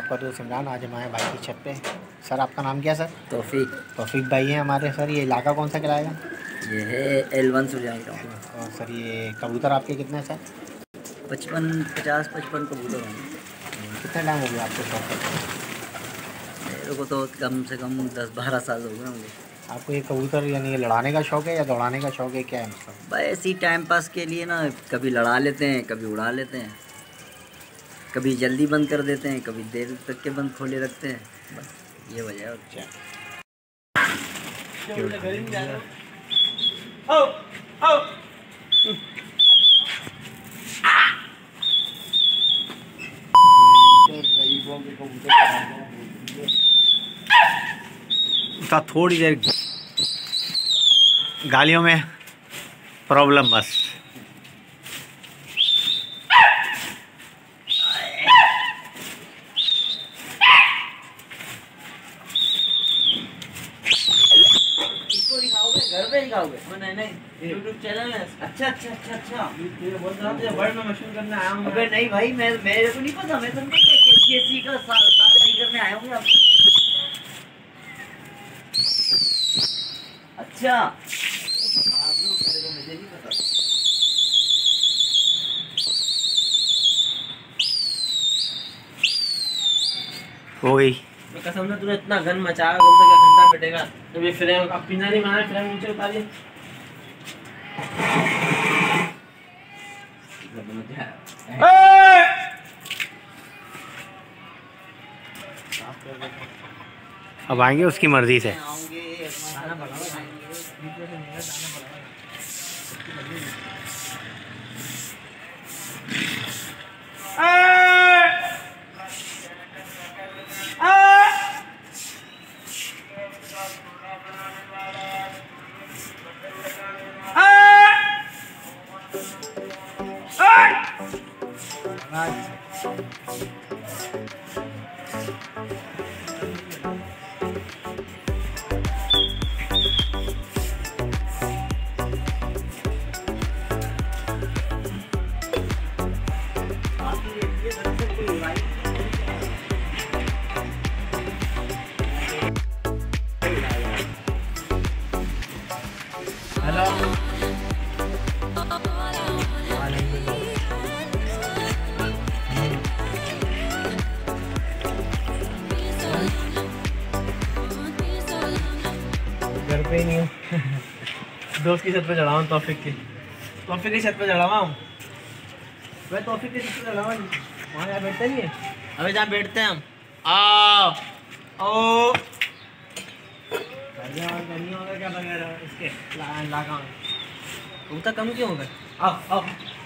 आपका दोस्त इमरान। आज हम आए भाई की छत पे। सर आपका नाम क्या है सर? तौफीक भाई हैं हमारे। सर ये इलाका कौन सा कहलाएगा? ये है L1 सुजान का। और सर ये कबूतर आपके कितने हैं सर? 55 कबूतर होंगे। कितना टाइम हो गया आपको शौक करते? मेरे को तो कम से कम 10-12 साल हो गए होंगे। आपको ये कबूतर यानी ये लड़ाने का शौक है या दौड़ाने का शौक है, क्या है मतलब? भाई ऐसी टाइम पास के लिए ना, कभी लड़ा लेते हैं, कभी उड़ा लेते हैं, कभी जल्दी बंद कर देते हैं, कभी देर तक के बंद खोले रखते हैं। बस ये वजह है। और क्या। थोड़ी देर गालियों में प्रॉब्लम बस। इसको दिखाओगे, घर पे दिखाओगे? नहीं YouTube चैनल है। अच्छा ये बोल रहा था वर्ल्ड में मशहूर करने आया हूं। अबे नहीं भाई, मेरे को नहीं पता। मैं तुमको कैसी का सही करने आया हूं। अच्छा मुझे नहीं पता। हो गई। कसम से तूने इतना गन मचाया, कम से क्या घंटा बैठेगा। जब ये फ्रेम अब पिना नहीं बनाया, फ्रेम नीचे उतारिए। अब आएंगे उसकी मर्जी से। घर पे ही नहीं हूँ। दोस्त की छत पे चढ़ा हूँ। तौफीक की छत पे चढ़ा हूँ। मैं तौफीक की छत पे चढ़ा हूँ। वहाँ यहाँ बैठते नहीं है। अबे जहाँ बैठते हैं हम। आओ ओ नहीं होगा क्या बगैर इसके लागा में। कबूतर कम क्यों होगा? आओ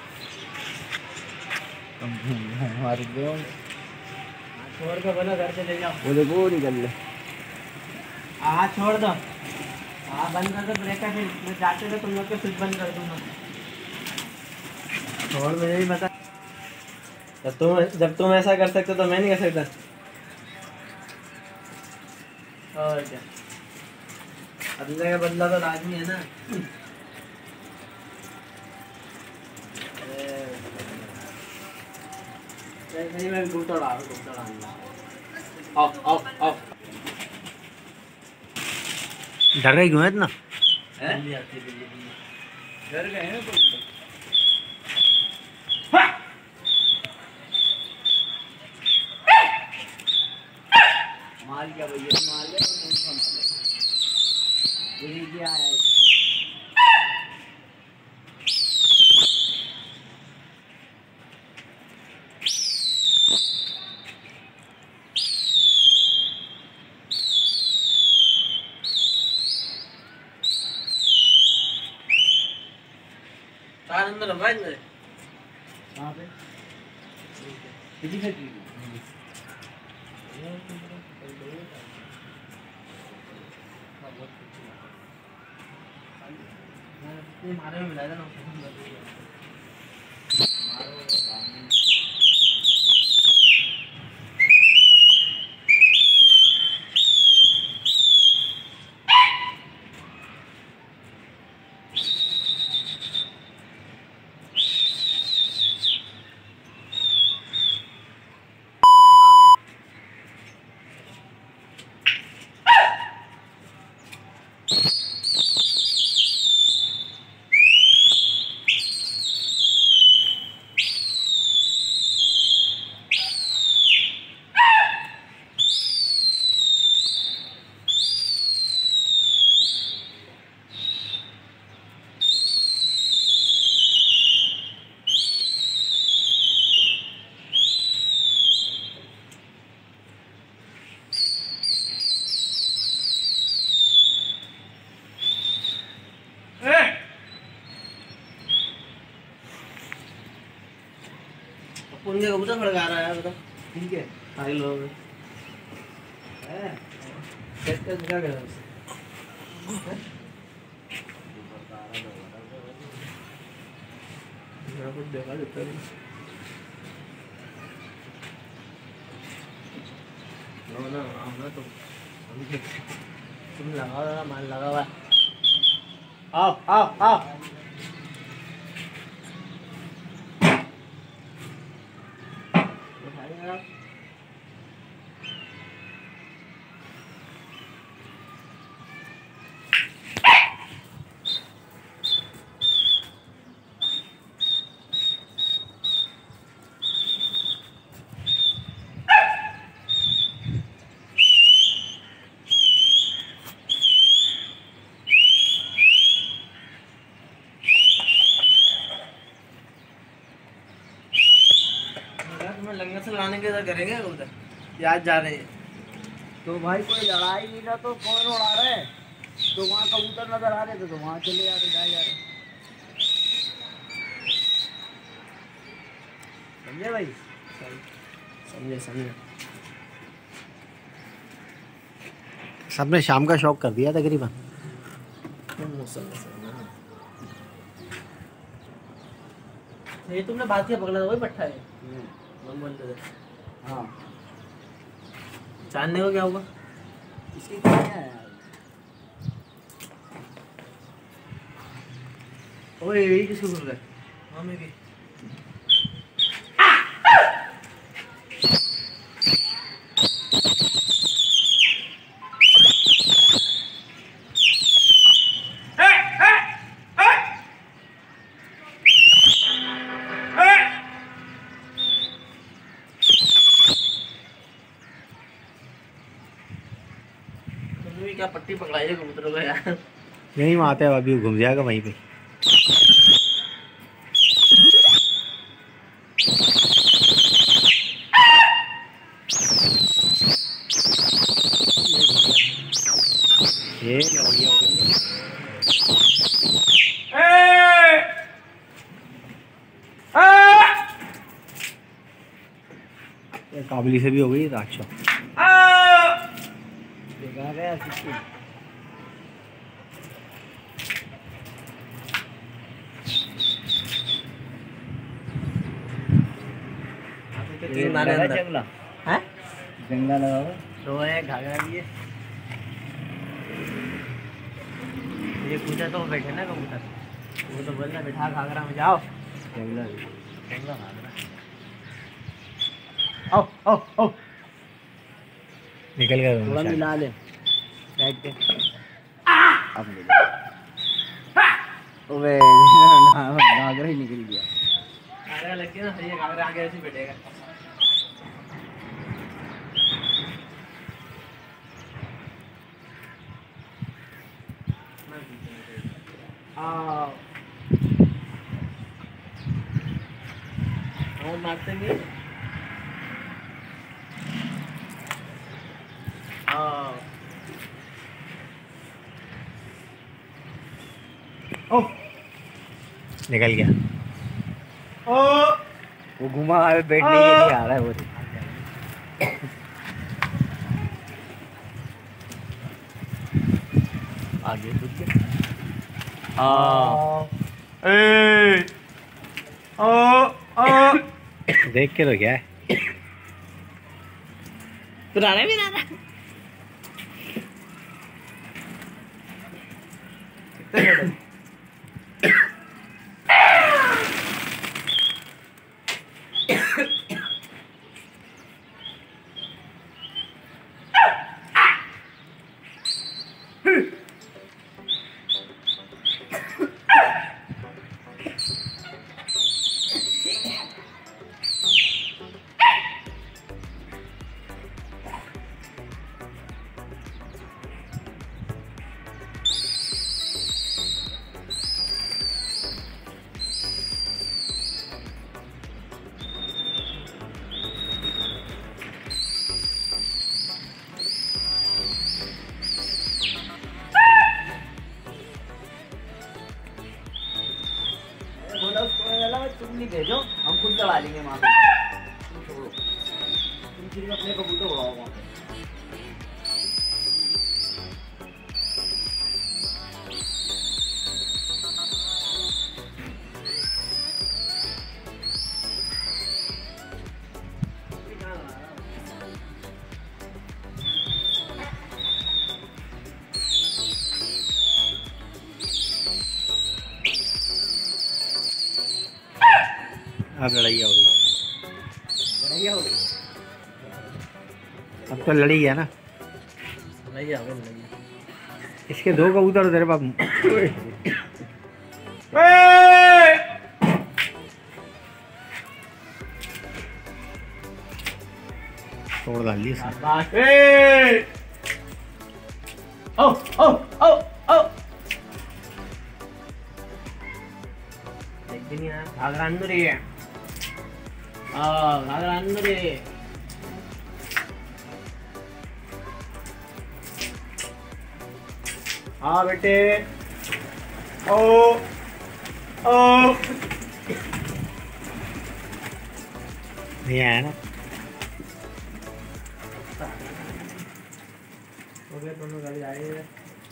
छोड़ के बोला घर से ले जाओ। वो देखो निकल ले। हाँ छोड़ दो। हाँ बंद कर दो ब्रेकर। फिर मैं जाते थे तुम लोग के स्विच बंद कर दूँगा। छोड़, मुझे भी पता। जब तुम ऐसा कर सकते तो मैं नहीं कर सकता। और क्या, अल्लाह का बदला तो लाजमी है ना। नहीं मैं घूमता रहा आओ। डर रही क्यों है इतना? डर गए हैं तो माल क्या भैया, माल है और कौन सा माल है? यही क्या है? तार अंदर है भाई मेरे। कहाँ पे? किसी फैक्ट्री में? मारे में मिला था ना। पुण्य कबूतर खड़का रहा है, बताओ ठीक है सारे लोग है क्या कर रहे हो? मेरा कुछ देखा देता है ना आना तो तुम लगाओ ना, मान लगा हुआ है। आओ आओ आओ उठाइए आप। तुम्हें लंगर से लाने के इधर करेंगे उधर याद जा रहे हैं। तो भाई कोई लड़ाई नहीं था तो कौन उड़ा रहा है? तो वहाँ कबूतर नजर आ रहे थे तो वहाँ चले जा रहे जा रहे। समझे भाई? समझे समझे। सबने शाम का शौक कर दिया तकरीबन। ये तुमने बात किया पकड़ा था वही पट्टा है। हम बोलते थे हाँ जानने को क्या हुआ? इसकी क्या है यार? ओए यही किसको भूल गए? मामे की। तुमने भी क्या पट्टी पकड़ाई है कबूतरों को यार? यहीं वहाँ आते हैं, अभी घूम जाएगा वहीं पे। ये हो गया काबली से भी हो गई रात शो। देखा गया किसकी? तीन नारे अंदर जंगला हैं? जंगला लगा हुआ दो है घाघरा भी है। ये पूछा तो बैठे ना कबूतर, वो तो बोल रहा बैठा घाघरा में जाओ। जंगला जंगला घाघरा। आओ आओ आओ निकल गए थोड़ा दोनों शायद। मिला ले बैठ के। अब ले ओए घाघरा ही निकल गया। घाघरा लग गया ना सही है, घाघरा आगे ऐसे बैठेगा। आओ और मारते नहीं। आओ ओ निकल गया। ओ वो घुमा बैठने के लिए आ रहा है वो। आगे कुछ ए ओ देख के तो क्या है। पुराने भी ना कबूतर उड़ाओ। अब लड़ाई हो गई। लड़ाई हो गई। अब तो लड़ी है ना। लड़ाई आ गई, लड़ाई। इसके दो कबूतर तेरे पास। तोड़ डाल ली इसने। शाबाश। ओ ओ ओ ओ। देख भी नहीं आया। घाघरा अंदर ही है। घाघरा अंदर ही है। हाँ बेटे। ओ ओ। नहीं आया ना। हो गए दोनों गाड़ी आए हैं।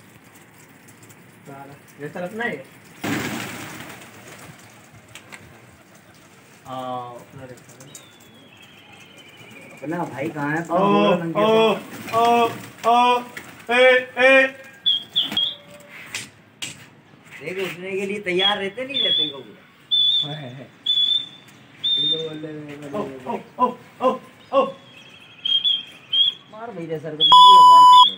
जैसा रखना है। अपना रखना है। अपना भाई कहाँ है? ओ ओ ओ ओ ए। देख उठने के लिए तैयार रहते नहीं रहते कबूतर। ओ ओ ओ ओ। मार मेरे सर को मुझे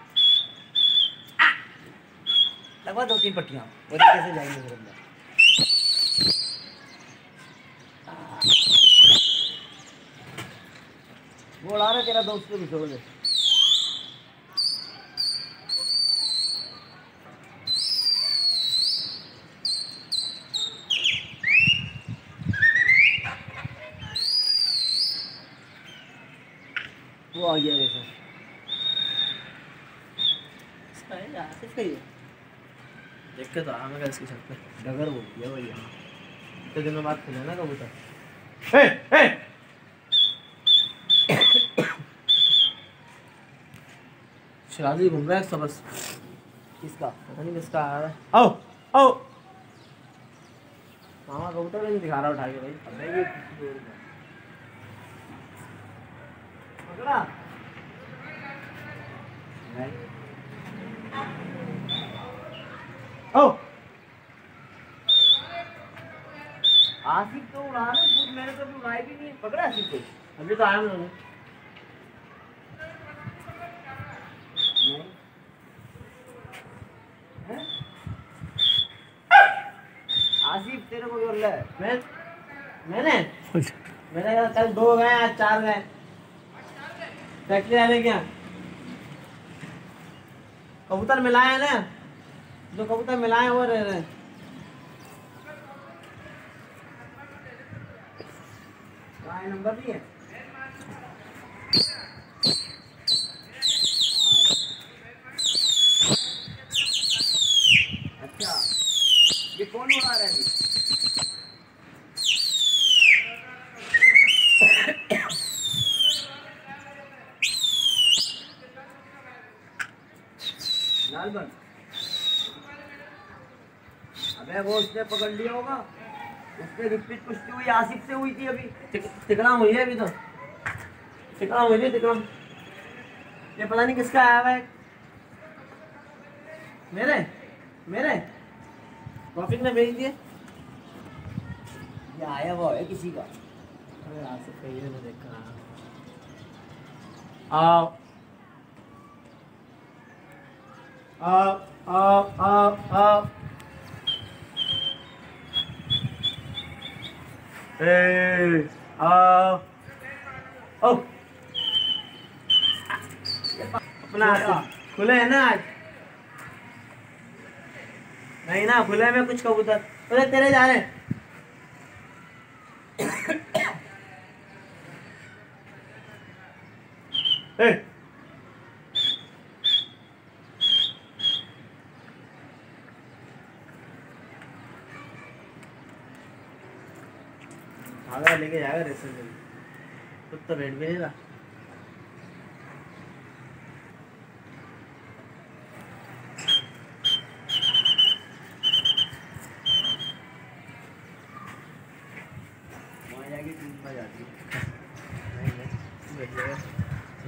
लगवा 2-3 पट्टियां। वो कैसे जाएंगे फिर अंदर? वो उड़ा रहा तेरा दोस्त को भी छोड़ दे। वो आ गया देखो। इसका है या किसका ही है? देख के तो आया मैं इसकी छत पे। डगर बोल दिया भैया। इतने दिनों बाद खुला ना कबूतर। ए ए। शराजी घूम रहा है इसका बस। किसका? पता नहीं किसका आ रहा है। आओ आओ। मामा कबूतर नहीं दिखा रहा उठा के भाई। अबे ये पकड़ा नहीं। आओ। आसिफ तो उड़ा रहा है, खुद मैंने कभी उड़ाई भी नहीं। पकड़ा आसिफ को? अभी तो आया मैंने। नहीं। हैं? आसिफ तेरे को बोल रहा है। मैंने कहा कल 2 गए आज 4 गए। फैक्ट्री आने क्या कबूतर मिलाए ना, जो कबूतर मिलाए वो रह रहे। कहाँ है? नंबर नहीं है? अच्छा, ये कौन उड़ा रहा है अभी? लालबन। अबे वो उसने पकड़ लिया होगा। उसने रिपीट पुष्टि हुई आसिफ से हुई थी अभी। तिकड़ा हुई है अभी तो। तिकड़ा हुई थी तिकड़ा। ये पता नहीं किसका आया हुआ है। मेरे टॉपिक ने भेज दिए। ये आया हुआ है किसी का। अरे आ सकते हैं, ये मैं देख कर आया। आओ आओ आओ आओ आओ। ए आओ ओ। अपना खुले है ना आज? नहीं ना, खुले में कुछ कबूतर। अरे तेरे जा रहे हैं। ए भागा लेके जाएगा रेस्टोरेंट में। खुद तो बैठ भी नहीं रहा।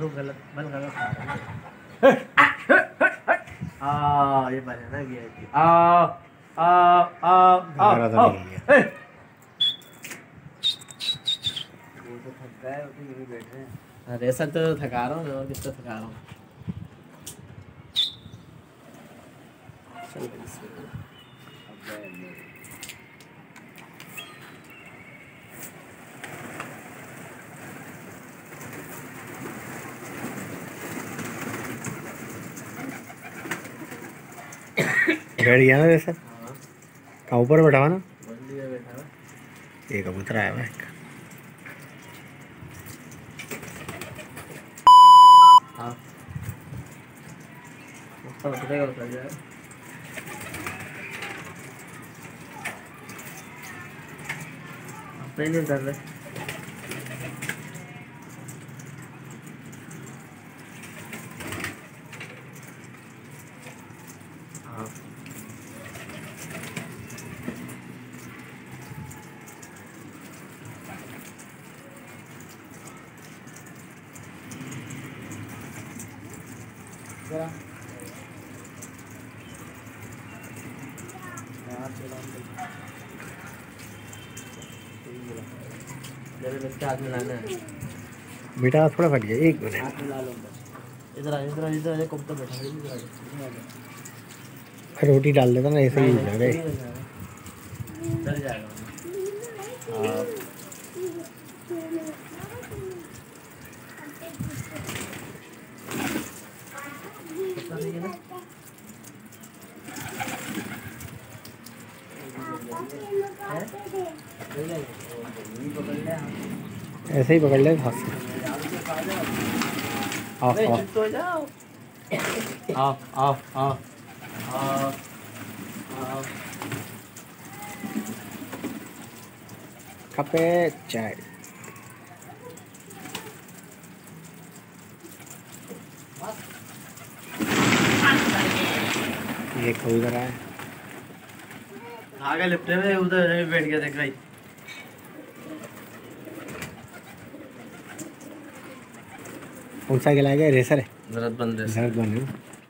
रुक गलत बंद गलत खा रहा है। ये बनाना गया है। मेरा तो नहीं गया। वो तो थक गए, वो तो यहीं बैठ रहे हैं। अरे ऐसा तो थका रहा हूँ मैं, और कितना थका रहा हूँ। चल बैठ गया ना जैसे। हाँ कहाँ ऊपर बैठा हुआ ना? बंदी में बैठा है। ये कबूतर आया हुआ है। हाँ उसका उतरेगा, उतर जाएगा। अपने नहीं उतर रहे। हाँ जरा मेरे बच्चे हाथ में लाना है। बेटा थोड़ा फट गया, एक मिनट। हाथ में ला लो बस। इधर आ इधर आ इधर आ, कब तक बैठा है? इधर आ इधर आ जा। रोटी डाल देता ना, ऐसे ही नहीं, जा नहीं, रहे। डर जाएगा। हाँ पता नहीं है ना। है? ले जाइए। वो पकड़ ले आप। ऐसे ही पकड़ ले हाथ से। ऑफ नहीं, ऑफ चुप तो हो जाओ। Of of of. कपे चाय। ये कबूतर है। आगे लिपटे में उधर बैठ गया, देख भाई। कौन सा गिलाएगा? रेसर है। जरूरत बंद है। जरूरत बन है।